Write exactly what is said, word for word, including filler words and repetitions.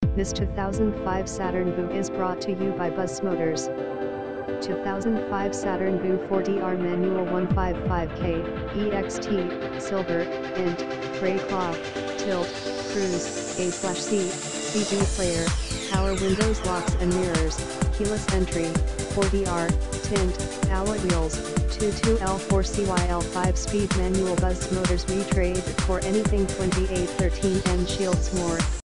This two thousand five Saturn V U E is brought to you by buzzzmotors. two thousand five Saturn V U E four D R Manual one fifty-five K, E X T, Silver, Int, Gray Cloth, Tilt, Cruise, A slash C, C D Player, Power Windows Locks and Mirrors, Keyless Entry, four D R, Tint, Alloy Wheels, twenty-two L four C Y L five Speed Manual buzzzmotors. We trade for anything twenty-eight thirteen and Shields more.